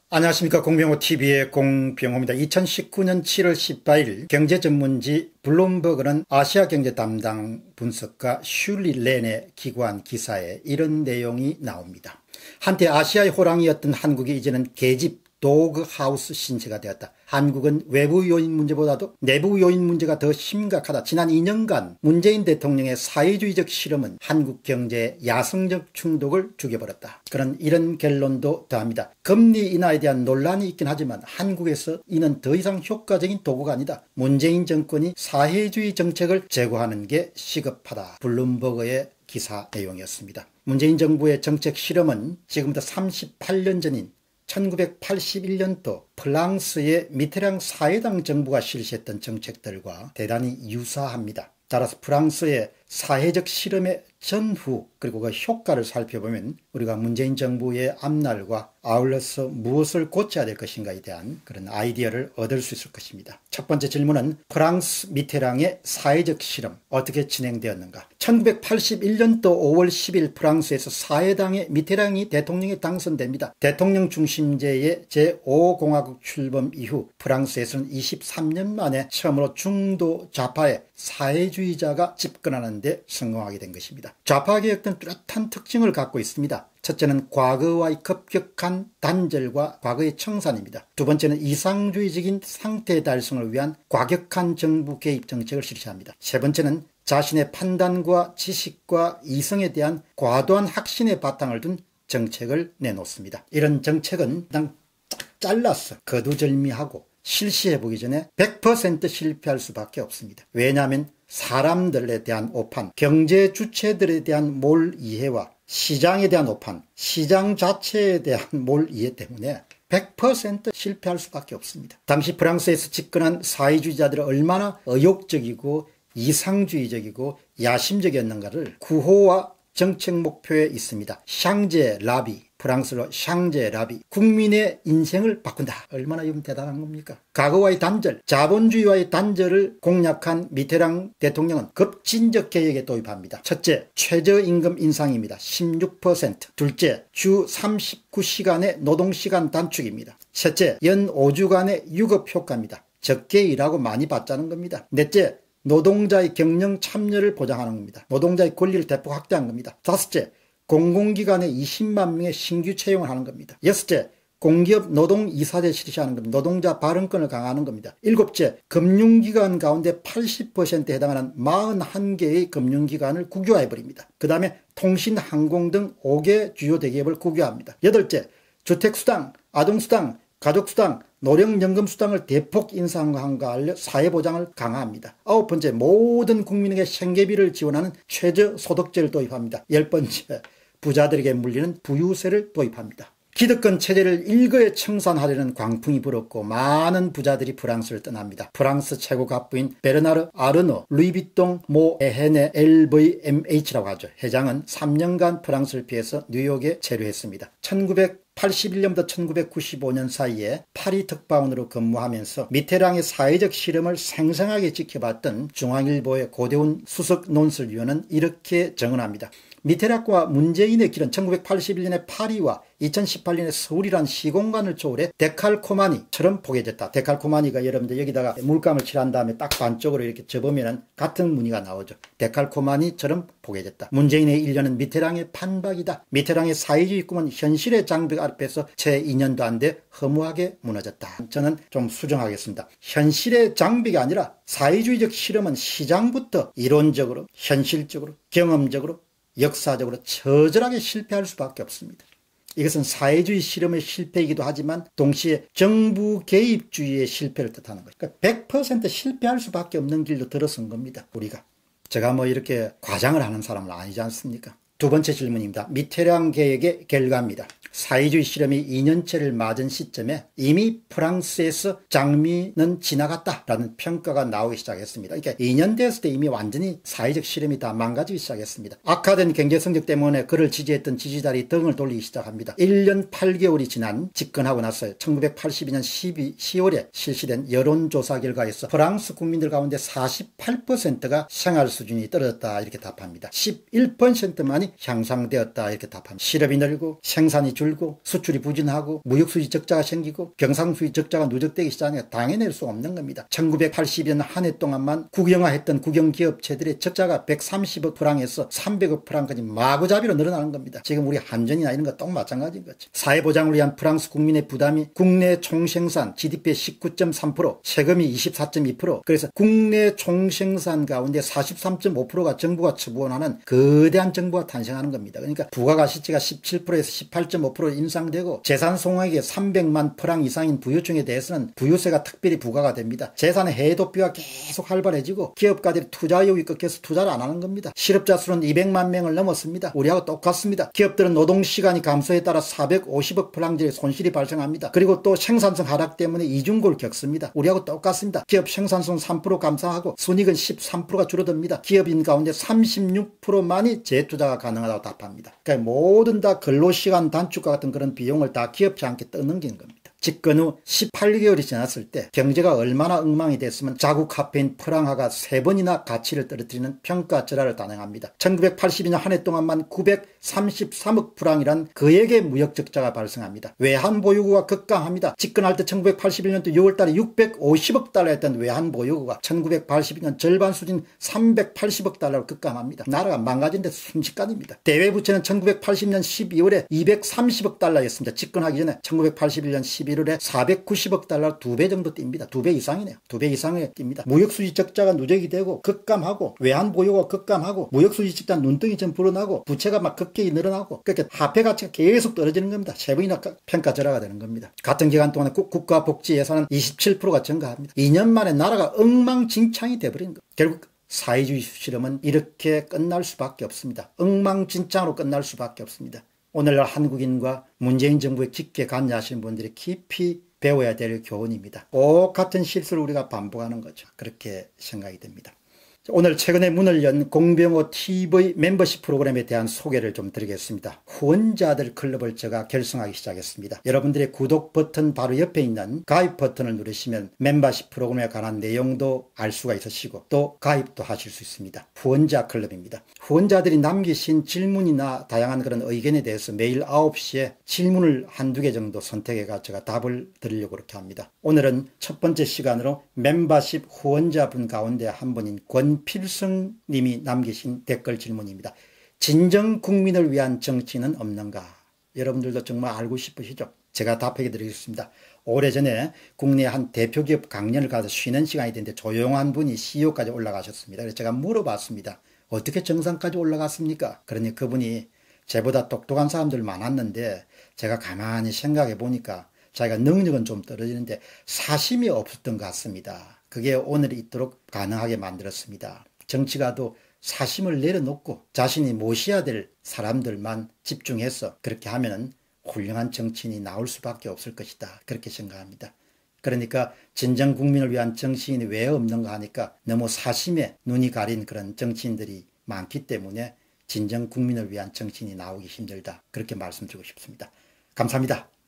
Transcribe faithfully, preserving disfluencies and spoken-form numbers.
안녕하십니까. 공병호티비의 공병호입니다. 이천십구 년 칠월 십팔일 경제전문지 블룸버그는 아시아 경제 담당 분석가 슐리 렌의 기고한 기사에 이런 내용이 나옵니다. 한때 아시아의 호랑이였던 한국이 이제는 계집 도그하우스 신세가 되었다. 한국은 외부 요인 문제보다도 내부 요인 문제가 더 심각하다. 지난 이 년간 문재인 대통령의 사회주의적 실험은 한국 경제의 야성적 충독을 죽여버렸다. 그런 이런 결론도 더합니다. 금리 인하에 대한 논란이 있긴 하지만 한국에서 이는 더 이상 효과적인 도구가 아니다. 문재인 정권이 사회주의 정책을 제고하는 게 시급하다. 블룸버그의 기사 내용이었습니다. 문재인 정부의 정책 실험은 지금부터 삼십팔 년 전인 천구백팔십일 년도 프랑스의 미테랑 사회당 정부가 실시했던 정책들과 대단히 유사합니다. 따라서 프랑스의 사회적 실험의 전후 그리고 그 효과를 살펴보면 우리가 문재인 정부의 앞날과 아울러서 무엇을 고쳐야 될 것인가에 대한 그런 아이디어를 얻을 수 있을 것입니다. 첫 번째 질문은 프랑스 미테랑의 사회적 실험 어떻게 진행되었는가. 천구백팔십일 년도 오월 십일 프랑스에서 사회당의 미테랑이 대통령에 당선됩니다. 대통령 중심제의 제오 공화국 출범 이후 프랑스에서는 이십삼 년 만에 처음으로 중도 좌파의 사회주의자가 집권하는 데 성공하게 된 것입니다. 좌파 개혁은 뚜렷한 특징을 갖고 있습니다. 첫째는 과거와의 급격한 단절과 과거의 청산입니다. 두 번째는 이상주의적인 상태 달성을 위한 과격한 정부 개입 정책을 실시합니다. 세 번째는 자신의 판단과 지식과 이성에 대한 과도한 확신의 바탕을 둔 정책을 내놓습니다. 이런 정책은 그냥 딱 잘라서 거두절미하고 실시해보기 전에 백 퍼센트 실패할 수밖에 없습니다. 왜냐하면 사람들에 대한 오판, 경제 주체들에 대한 몰 이해와 시장에 대한 오판, 시장 자체에 대한 몰 이해 때문에 백 퍼센트 실패할 수밖에 없습니다. 당시 프랑스에서 집권한 사회주의자들은 얼마나 의욕적이고 이상주의적이고 야심적이었는가를 구호와 정책 목표에 있습니다. 샹제 라비, 프랑스로 샹제 라비, 국민의 인생을 바꾼다. 얼마나 이건 대단한 겁니까? 과거와의 단절, 자본주의와의 단절을 공략한 미테랑 대통령은 급진적 개혁에 도입합니다. 첫째, 최저임금 인상입니다. 십육 퍼센트. 둘째, 주 삼십구 시간의 노동시간 단축입니다. 셋째, 연 오 주간의 유급 효과입니다. 적게 일하고 많이 받자는 겁니다. 넷째, 노동자의 경영 참여를 보장하는 겁니다. 노동자의 권리를 대폭 확대한 겁니다. 다섯째, 공공기관에 이십만 명의 신규 채용을 하는 겁니다. 여섯째, 공기업 노동이사제 실시하는 겁니다. 노동자 발언권을 강화하는 겁니다. 일곱째, 금융기관 가운데 팔십 퍼센트에 해당하는 사십일 개의 금융기관을 국유화해버립니다. 그 다음에 통신, 항공 등 다섯 개 주요 대기업을 국유화합니다. 여덟째, 주택수당, 아동수당, 가족수당, 노령연금수당을 대폭 인상함과 알려 사회보장을 강화합니다. 아홉 번째, 모든 국민에게 생계비를 지원하는 최저소득제를 도입합니다. 열 번째, 부자들에게 물리는 부유세를 도입합니다. 기득권 체제를 일거에 청산하려는 광풍이 불었고 많은 부자들이 프랑스를 떠납니다. 프랑스 최고 갑부인 베르나르 아르노, 루이비통, 모 에헨의 엘브이엠에이치라고 하죠. 회장은 삼 년간 프랑스를 피해서 뉴욕에 체류했습니다. 천구백팔십일 년부터 천구백구십오 년 사이에 파리 특파원으로 근무하면서 미테랑의 사회적 실험을 생생하게 지켜봤던 중앙일보의 고대훈 수석 논설위원은 이렇게 정언합니다. 미테랑과 문재인의 길은 천구백팔십일 년의 파리와 이천십팔 년의 서울이란 시공간을 초월해 데칼코마니처럼 포개졌다. 데칼코마니가 여러분들 여기다가 물감을 칠한 다음에 딱 반쪽으로 이렇게 접으면 같은 무늬가 나오죠. 데칼코마니처럼 포개졌다. 문재인의 일 년은 미테랑의 판박이다. 미테랑의 사회주의 꿈은 현실의 장벽 앞에서 채 이 년도 안 돼 허무하게 무너졌다. 저는 좀 수정하겠습니다. 현실의 장벽이 아니라 사회주의적 실험은 시장부터 이론적으로, 현실적으로, 경험적으로, 역사적으로 처절하게 실패할 수밖에 없습니다. 이것은 사회주의 실험의 실패이기도 하지만 동시에 정부 개입주의의 실패를 뜻하는 거죠. 그러니까 백 퍼센트 실패할 수밖에 없는 길로 들어선 겁니다. 우리가. 제가 뭐 이렇게 과장을 하는 사람은 아니지 않습니까? 두 번째 질문입니다. 미테랑 계획의 결과입니다. 사회주의 실험이 이 년째를 맞은 시점에 이미 프랑스에서 장미는 지나갔다라는 평가가 나오기 시작했습니다. 그러니까 이 년 됐을 때 이미 완전히 사회적 실험이 다 망가지기 시작했습니다. 악화된 경제 성적 때문에 그를 지지했던 지지자들이 등을 돌리기 시작합니다. 일 년 팔 개월이 지난 집권하고 나서 천구백팔십이 년 시월에 실시된 여론조사 결과에서 프랑스 국민들 가운데 사십팔 퍼센트가 생활 수준이 떨어졌다 이렇게 답합니다. 십일 퍼센트만이 향상되었다 이렇게 답합니다. 실업이 늘고 생산이 줄 줄어들고 수출이 부진하고 무역수지 적자가 생기고 경상수지 적자가 누적되기 시작하니까 당해낼 수 없는 겁니다. 천구백팔십 년 한 해 동안만 국영화했던 국영기업체들의 적자가 백삼십억 프랑에서 삼백억 프랑까지 마구잡이로 늘어나는 겁니다. 지금 우리 한전이나 이런 거 똑 마찬가지인 거죠. 사회보장을 위한 프랑스 국민의 부담이 국내 총생산 지디피의 십구 점 삼 퍼센트, 세금이 이십사 점 이 퍼센트, 그래서 국내 총생산 가운데 사십삼 점 오 퍼센트가 정부가 처분하는 거대한 정부가 탄생하는 겁니다. 그러니까 부가가치가 십칠 퍼센트에서 십팔 점 오 퍼센트 인상되고 재산 송액이 삼백만 프랑 이상인 부유층에 대해서는 부유세가 특별히 부과가 됩니다. 재산의 해도비가 계속 활발해지고 기업가들이 투자 의욕이 꺾여서 투자를 안 하는 겁니다. 실업자 수는 이백만 명을 넘었습니다. 우리하고 똑같습니다. 기업들은 노동시간이 감소에 따라 사백오십억 프랑들의 손실이 발생합니다. 그리고 또 생산성 하락 때문에 이중고를 겪습니다. 우리하고 똑같습니다. 기업 생산성 삼 퍼센트 감소하고 순이익은 십삼 퍼센트가 줄어듭니다. 기업인 가운데 삼십육 퍼센트만이 재투자가 가능하다고 답합니다. 그러니까 모든 다 근로시간 단축과 같은 그런 비용을 다 기업체 함께 떠넘기는 겁니다. 집권 후 십팔 개월이 지났을 때 경제가 얼마나 엉망이 됐으면 자국 카페인 프랑화가 세 번이나 가치를 떨어뜨리는 평가절하를 단행합니다. 천구백팔십이 년 한 해 동안만 구백삼십삼억 프랑이란 거액의 무역 적자가 발생합니다. 외환보유고가 급감합니다. 집권할 때 천구백팔십일 년도 유월 달에 육백오십억 달러였던 외환보유고가 천구백팔십이 년 절반 수준 삼백팔십억 달러로 급감합니다. 나라가 망가진 데 순식간입니다. 대외부채는 천구백팔십 년 십이월에 이백삼십억 달러였습니다. 집권하기 전에 천구백팔십일 년 십일월에 사백구십억 달러 두 배 정도 뜁니다. 두 배 이상이네요. 두 배 이상에 뜁니다. 무역수지 적자가 누적이 되고 급감하고 외환보유고가 급감하고 무역수지 적자 눈덩이 좀 불어나고 부채가 막 급격히 늘어나고 그렇게 화폐 가치가 계속 떨어지는 겁니다. 세 번이나 평가절하가 되는 겁니다. 같은 기간 동안에 국가복지 예산은 이십칠 퍼센트가 증가합니다. 이 년 만에 나라가 엉망진창이 돼버린 겁니다. 결국 사회주의 실험은 이렇게 끝날 수밖에 없습니다. 엉망진창으로 끝날 수밖에 없습니다. 오늘날 한국인과 문재인 정부의 깊게 관여하시는 분들이 깊이 배워야 될 교훈입니다. 꼭 같은 실수를 우리가 반복하는 거죠. 그렇게 생각이 됩니다. 오늘 최근에 문을 연 공병호 티비 멤버십 프로그램에 대한 소개를 좀 드리겠습니다. 후원자들 클럽을 제가 결성하기 시작했습니다. 여러분들의 구독 버튼 바로 옆에 있는 가입 버튼을 누르시면 멤버십 프로그램에 관한 내용도 알 수가 있으시고 또 가입도 하실 수 있습니다. 후원자 클럽입니다. 후원자들이 남기신 질문이나 다양한 그런 의견에 대해서 매일 아홉 시에 질문을 한두 개 정도 선택해가 제가 답을 드리려고 그렇게 합니다. 오늘은 첫 번째 시간으로 멤버십 후원자분 가운데 한 분인 권 필승 님이 남기신 댓글 질문입니다. 진정 국민을 위한 정치는 없는가? 여러분들도 정말 알고 싶으시죠? 제가 답해 드리겠습니다. 오래전에 국내 한 대표기업 강연을 가서 쉬는 시간이 됐는데 조용한 분이 씨이오까지 올라가셨습니다. 그래서 제가 물어봤습니다. 어떻게 정상까지 올라갔습니까? 그러니 그분이 저보다 똑똑한 사람들 많았는데 제가 가만히 생각해 보니까 자기가 능력은 좀 떨어지는데 사심이 없었던 것 같습니다. 그게 오늘 있도록 가능하게 만들었습니다. 정치가도 사심을 내려놓고 자신이 모셔야 될 사람들만 집중해서 그렇게 하면 훌륭한 정치인이 나올 수밖에 없을 것이다. 그렇게 생각합니다. 그러니까 진정 국민을 위한 정치인이 왜 없는가 하니까 너무 사심에 눈이 가린 그런 정치인들이 많기 때문에 진정 국민을 위한 정치인이 나오기 힘들다. 그렇게 말씀드리고 싶습니다. 감사합니다.